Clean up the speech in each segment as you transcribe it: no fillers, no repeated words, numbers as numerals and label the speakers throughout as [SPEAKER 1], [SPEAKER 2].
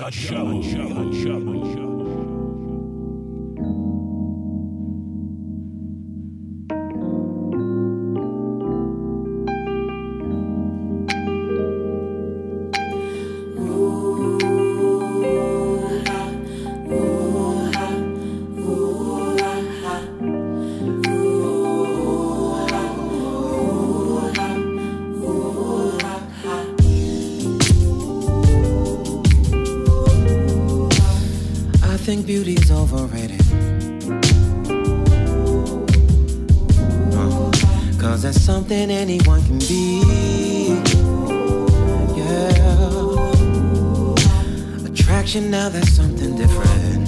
[SPEAKER 1] Beauty's overrated. Cause that's something anyone can be. Yeah. Attraction, now that's something different.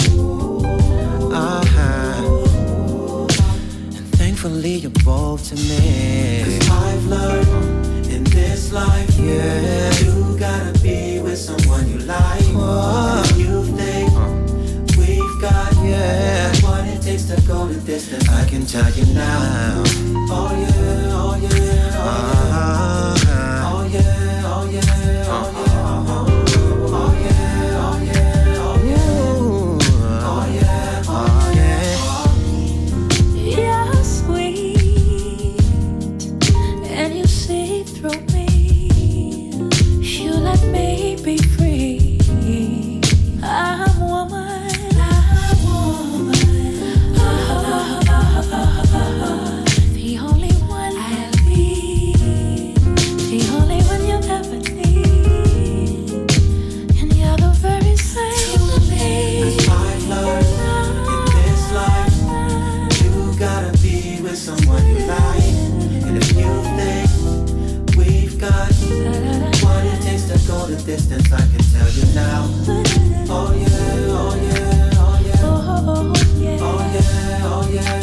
[SPEAKER 1] And thankfully you're both to me. 'Cause I've learned in this life, yeah, you gotta be with someone you like. You think got, yeah, what it takes to go the distance, I can tell you now. Oh yeah, oh yeah, oh yeah, oh yeah, oh yeah, oh yeah, oh yeah, oh yeah, oh yeah, oh yeah,
[SPEAKER 2] You're sweet and you see through me. You let me be free. I'm woman. The only one I'll be, the only one you'll ever need, and you're the very same to me.
[SPEAKER 1] 'Cause I've learned in this life, you gotta be with someone you like. And if you think we've got what it takes to go the distance, I can tell you now. Oh yeah, oh yeah, oh yeah, oh yeah, oh yeah, oh yeah.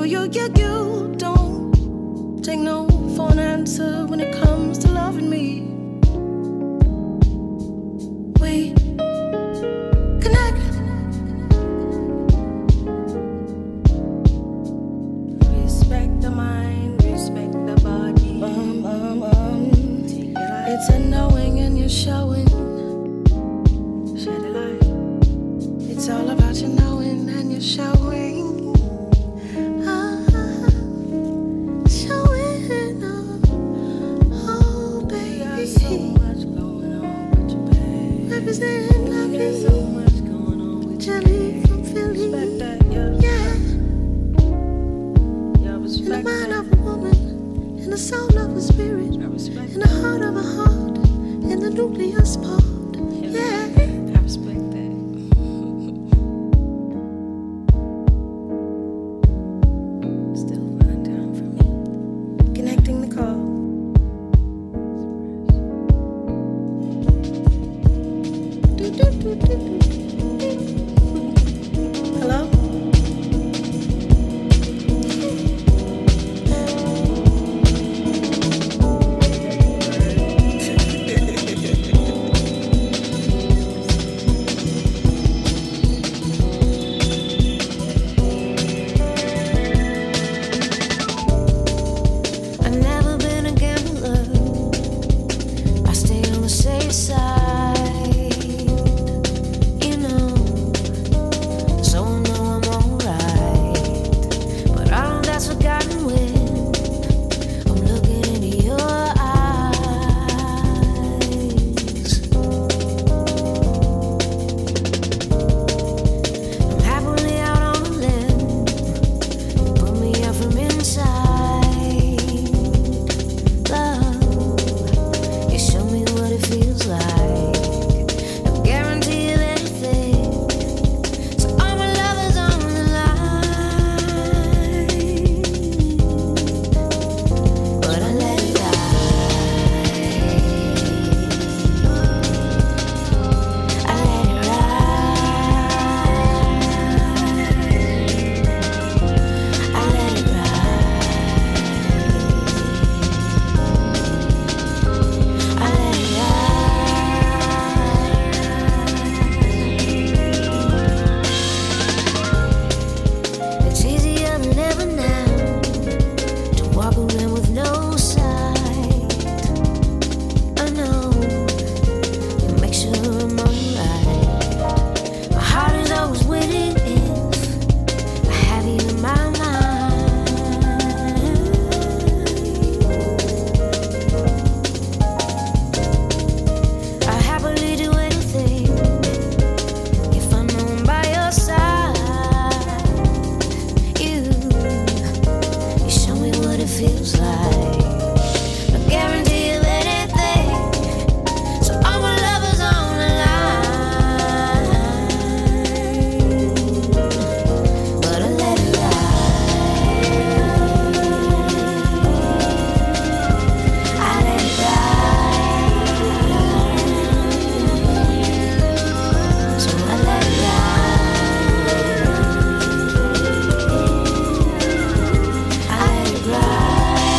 [SPEAKER 3] You don't take no for an answer when it comes to loving me. We connect. Respect the mind, respect the body. It's a knowing and you're showing. Share the light. It's all about your knowing and you're showing. Represent lovely. There's so much going on with Jelly from Philly. Respect that, yeah. In the mind of a woman, in the soul of a spirit, in the heart of a heart, in the nucleus part. Yeah. I respect that. Still find time for me. Connecting the call. Hello? I've never been a gambler. I stay on the safe side. Right.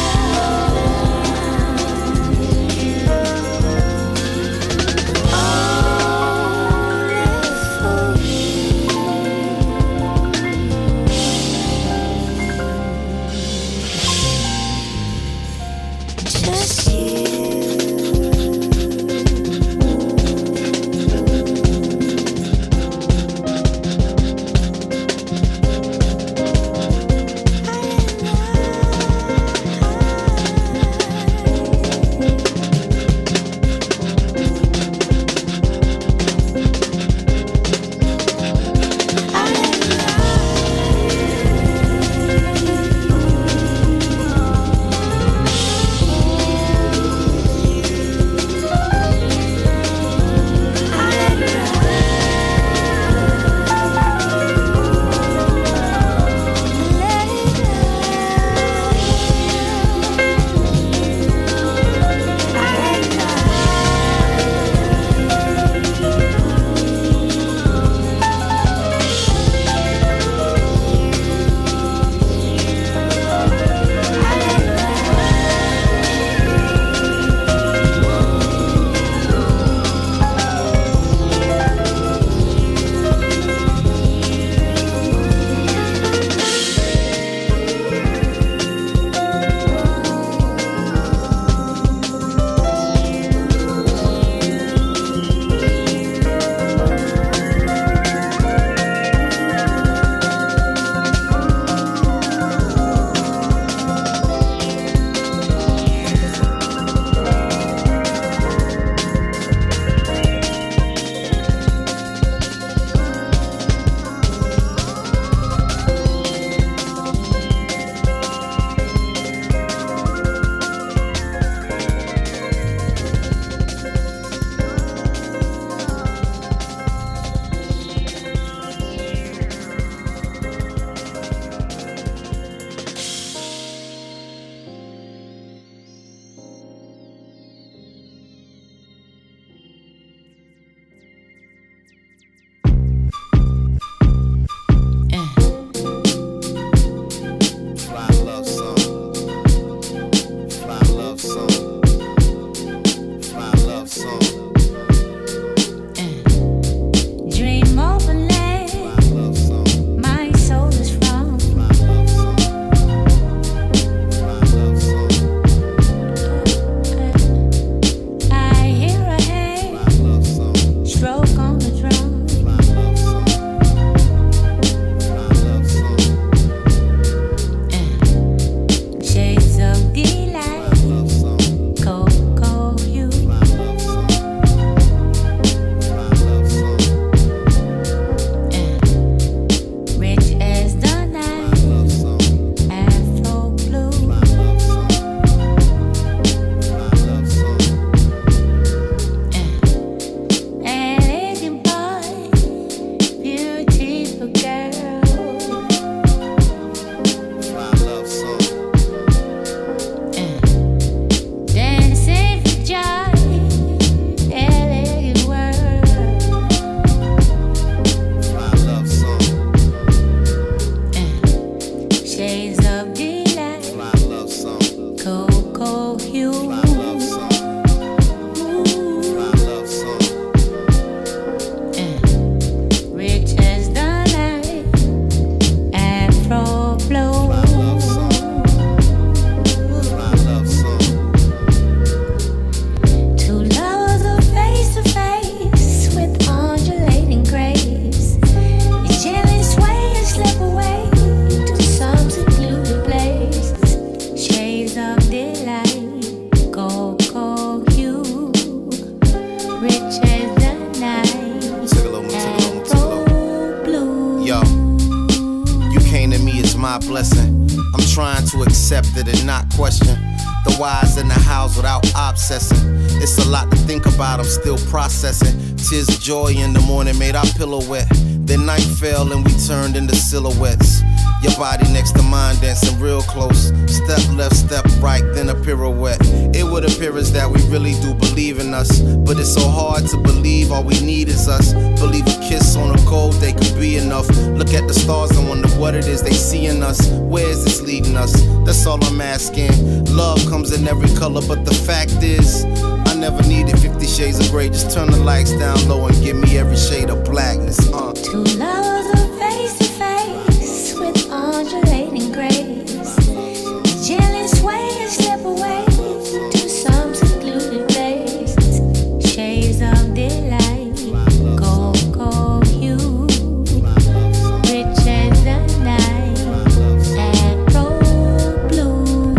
[SPEAKER 4] blessing. I'm trying to accept it and not question the whys in the hows without obsessing. It's a lot to think about, I'm still processing. Tears of joy in the morning made our pillow wet. Then night fell and we turned into silhouettes. Your body next to mine dancing real close. Step left, step right, then a pirouette. It would appear as that we really do believe in us, but it's so hard to believe all we need is us. Believe a kiss on a cold day could be enough. Look at the stars and wonder what it is they see in us. Where is this leading us? That's all I'm asking. Love comes in every color, but the fact is I never needed 50 shades of gray. Just turn the lights down low and give me every shade of blackness.
[SPEAKER 2] Two lovers are face to face with undulating grace. Gently sway and slip away to some secluded place. Shades of delight, gold, gold hue, rich as the night, afro blue.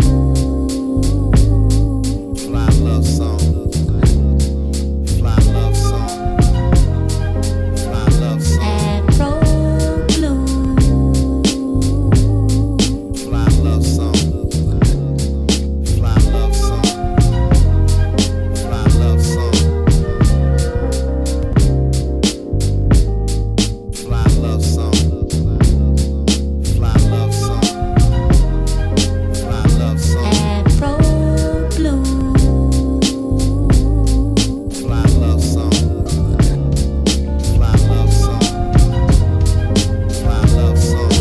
[SPEAKER 4] Fly love song. Fly love song. Fly love song.
[SPEAKER 2] Afro blue.
[SPEAKER 4] Fly love song. Fly love song. Fly love song. Fly love song. Fly love song. Fly love song.
[SPEAKER 2] Afro blue.
[SPEAKER 4] Fly love song. Fly love song. Fly love song.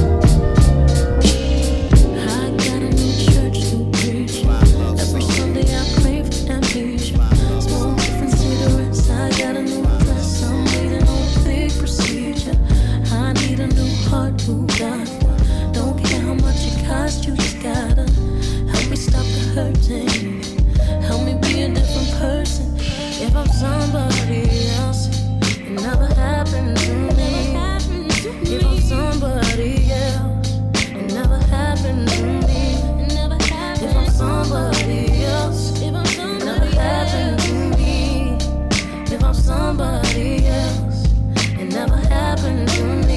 [SPEAKER 2] I got a new church to preach.
[SPEAKER 4] Fly love
[SPEAKER 2] Every
[SPEAKER 4] song.
[SPEAKER 2] Sunday I pray for amnesia. Smoke different cigarettes. I got a new dress. I'm waiting on a big procedure. I need a new heart, new God. Don't care how much it costs, you just gotta help me stop the hurting. Help me be a different person. If I'm somebody else, it never happened to me. If I'm somebody else, it never happened to me. If I'm somebody else, it never happened to me. If I'm somebody else, it never happened to me.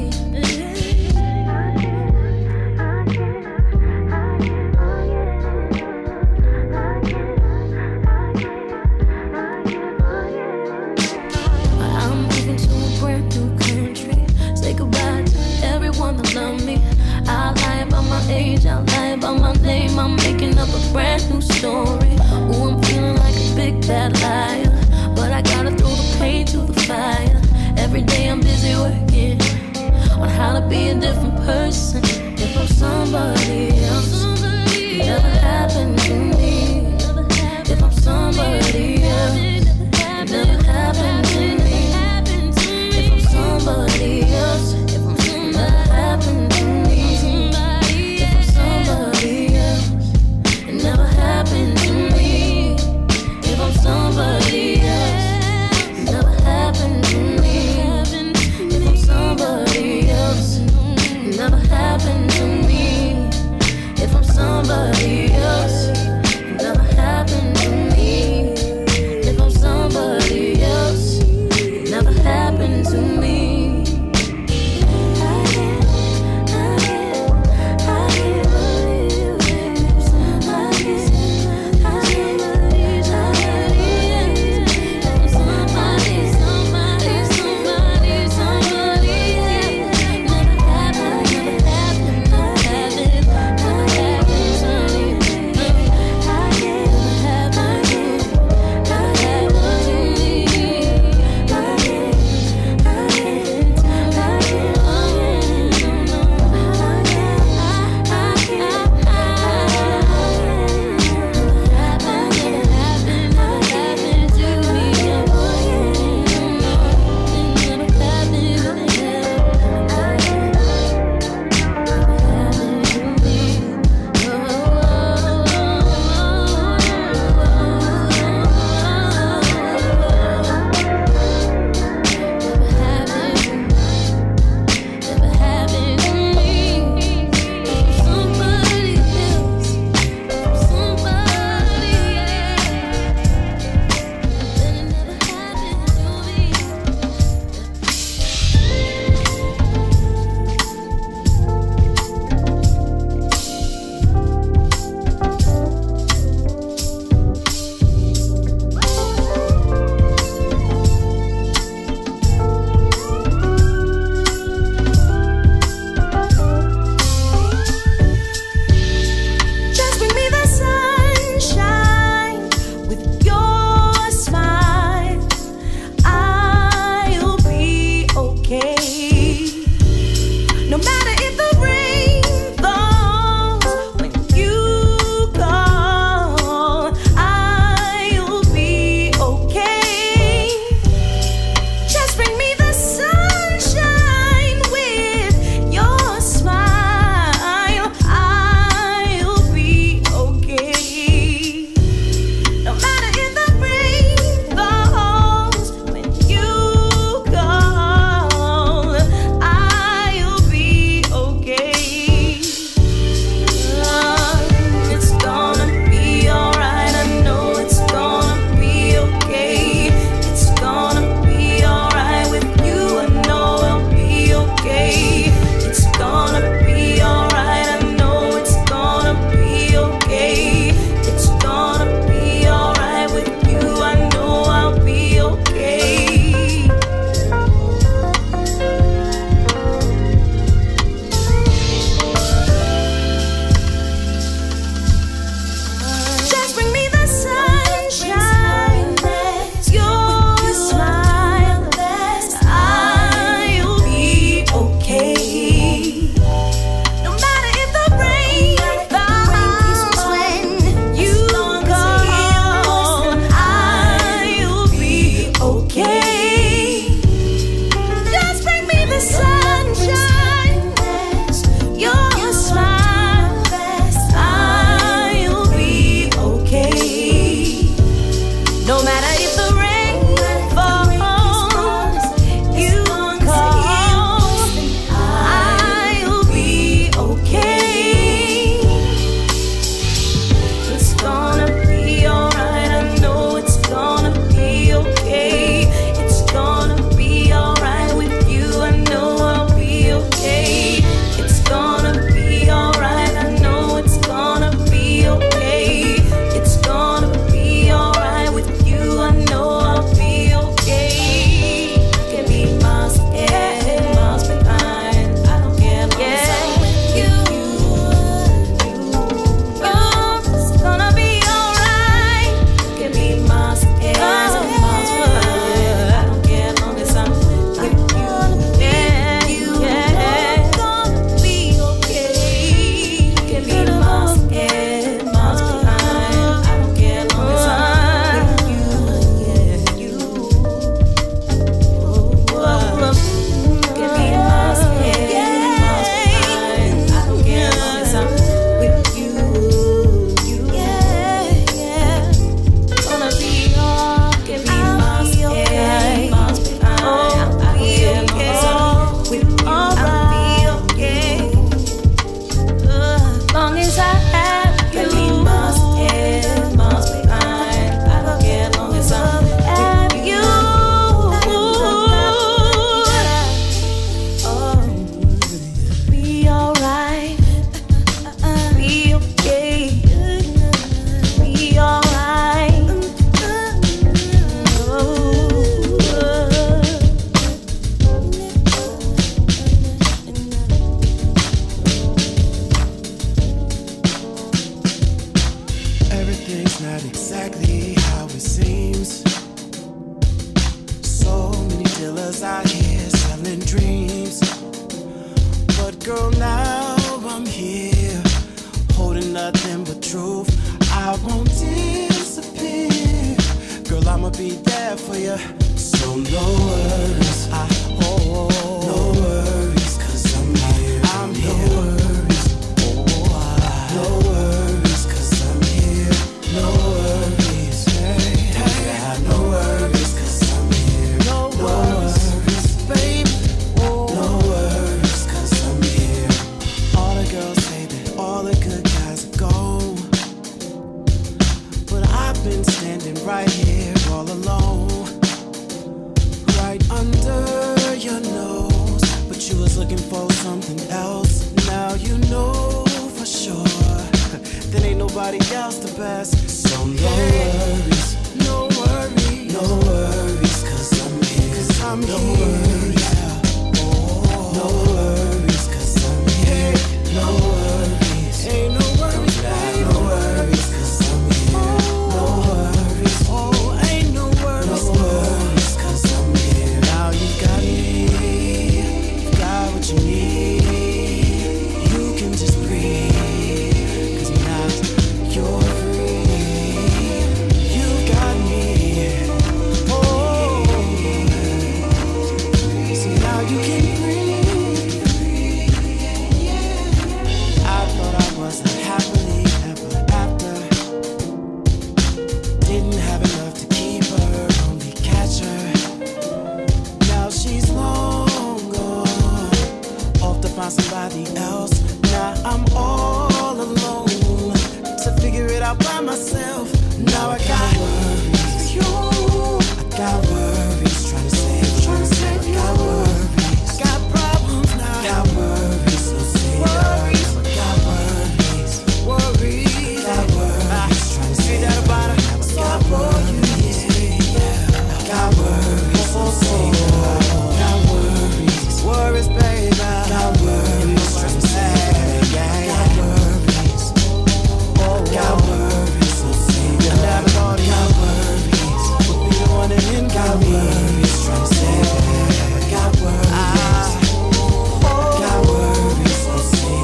[SPEAKER 2] I'm moving to a brand new country. Say goodbye to everyone that loved me. I lie about my age, I lie about my name. I'm making up a brand new story. Ooh, I'm feeling like a big bad liar, but I gotta throw the pain to the fire. Every day I'm busy working on how to be a different person. If I'm somebody else, it never happened to me. If I'm somebody else, it never happened to me. If I'm somebody else, it never happened to me. If I'm somebody else, it never happened to me. If I'm somebody else, it never happened to me. If I'm somebody else, it never happened to me.
[SPEAKER 1] everything's not exactly how it seems. So many dealers out here selling dreams. But girl, now I'm here, holding nothing but truth. I won't disappear. Girl, I'ma be there for you. So no worries, no worries, 'cause I'm here. I'm here. No worries, no worries, 'cause I'm here. No worries, hey, no worries, 'cause I'm here. No worries, baby, no worries, 'cause I'm here. All the girls say that all the good guys are gone, but I've been standing right here all alone, right under your nose. But you was looking for something else. Now you know for sure there ain't nobody else the best. So no worries, no worries, no worries, 'cause I'm here. 'Cause I'm no worries, no worries, 'cause I'm here. No worries, ain't no worries, baby. No worries, 'cause I'm here. No worries, oh, ain't no worries, no worries, 'cause I'm here. Now you got me, you got what you need. You can just breathe, 'cause now you're free. You got me, oh, so now you can breathe. I thought I was happily ever after. Didn't have enough to keep her, only catch her. Now she's long gone, off to find somebody else. Now I'm all alone to figure it out by myself. Now I got worries, you. I got worries, trying to save you. I got worries, I got problems now. I got worries, so say worries. I got worries, worries, got worries, trying to say that about it. I got worries, yeah. I got worries, so say got worries, worries, baby. Got worries, trying to say yeah. Got worries, oh, got worries, so say got worries, put me on it in. Got worries, trying to say got worries, got worries, so say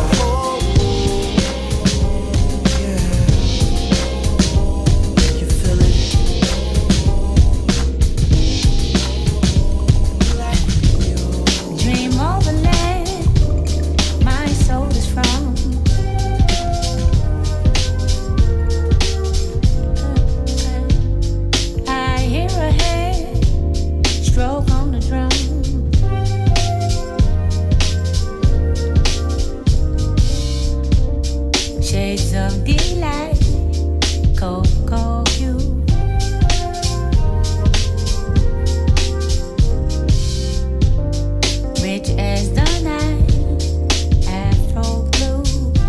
[SPEAKER 1] yeah. You feel it?
[SPEAKER 2] Dream over land, my soul is from. I hear a hand stroke on the drum. Shades of delight, cocoa hue. Rich as the night, afro blue.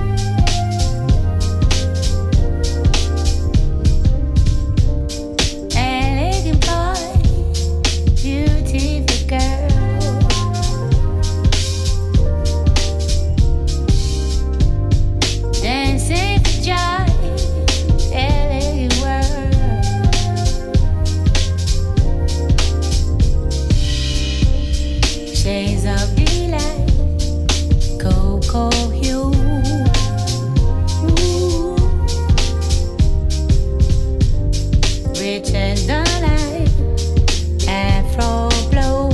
[SPEAKER 2] Elegant boy, beautiful girl. Dancing for joy, elegant world. Shades of delight, cocoa hue. Rich as the night, afro blow.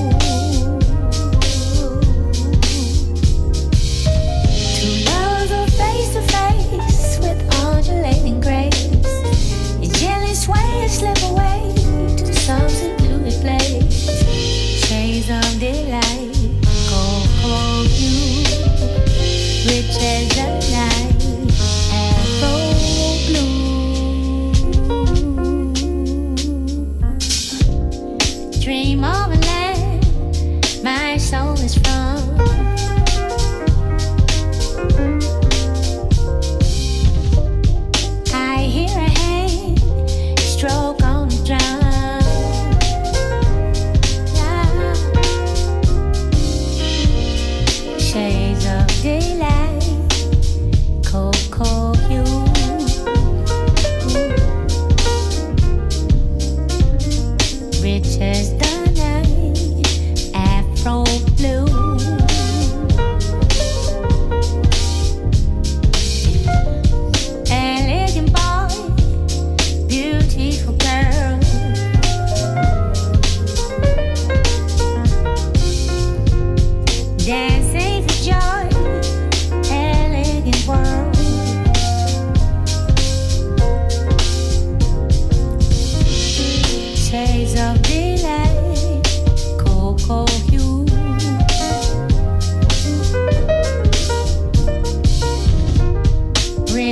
[SPEAKER 2] Two lovers are face to face with undulating grace. You gently sway and slip away to some secluded place. Shades of delight, cocoa hue. Rich as the night, afro blue. Dream of a land my soul is from. I hear a hand stroke on the drum. Shades of daylight, cocoa hue.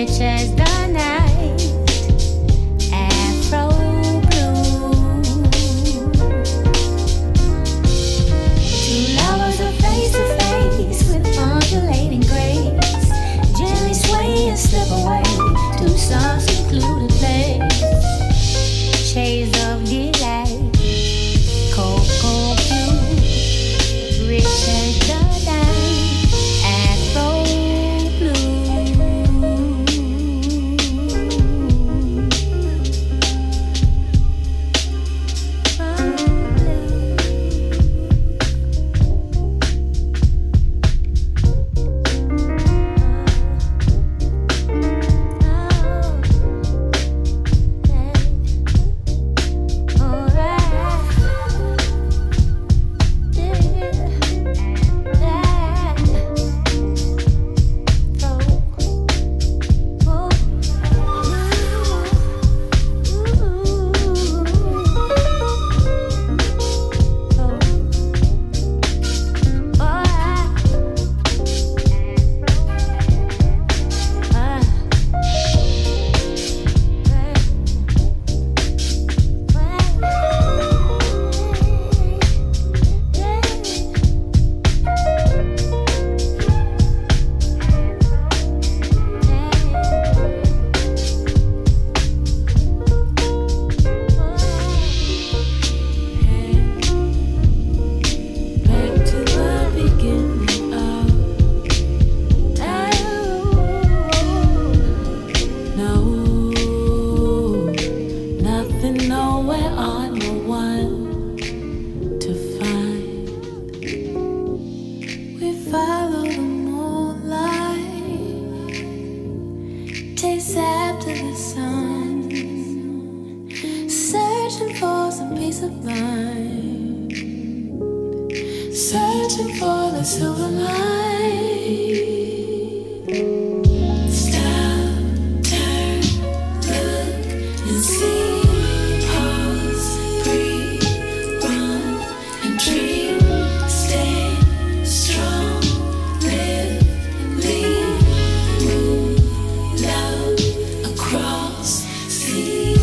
[SPEAKER 2] rich as the night, Afro blue. Two lovers are face to face with undulating grace, gently sway and slip away to some secluded place. Shades of delight, cocoa blue, rich as the night, Afro blue. Searching for the silver light. Stop, turn, look and see. Pause, breathe, run and dream. Stay strong, live and lead. Move, love across sea.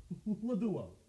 [SPEAKER 5] La Duo.